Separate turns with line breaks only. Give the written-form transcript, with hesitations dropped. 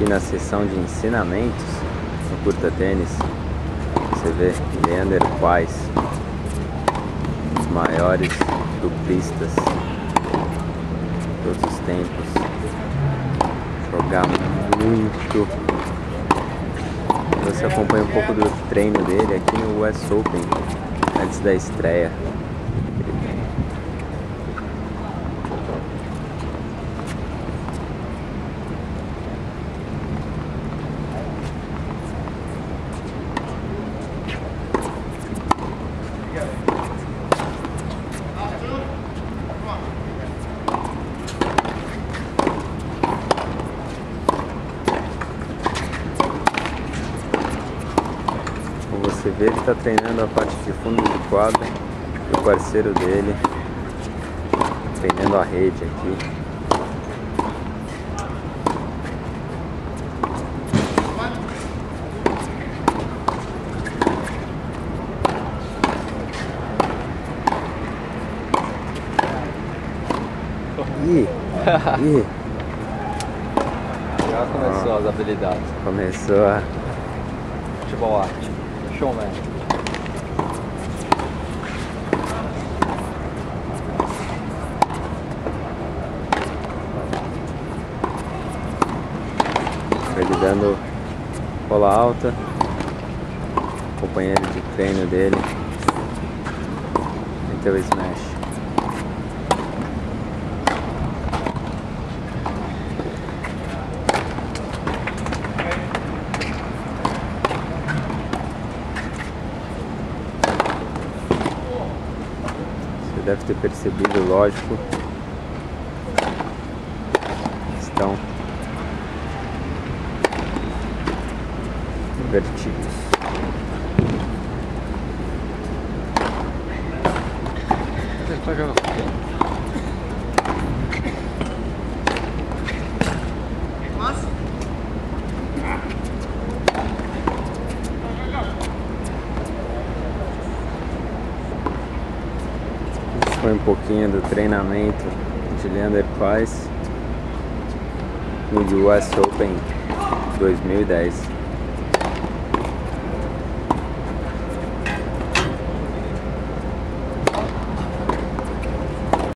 aqui na seção de ensinamentos no curta tênis. Você vê Leander Paes, os maiores duplistas de todos os tempos. Jogar muito. Você acompanha um pouco do treino dele aqui no US Open antes da estreia. Você vê, ele está treinando a parte de fundo de quadra e o parceiro dele treinando a rede aqui.
Já começou as habilidades.
Começou a...
Futebol arte. Showman.
Ele dando bola alta. Companheiro de treino dele. Meteu o smash. Deve ter percebido, lógico, estão invertidos. Foi um pouquinho do treinamento de Leander Paes no US Open 2010.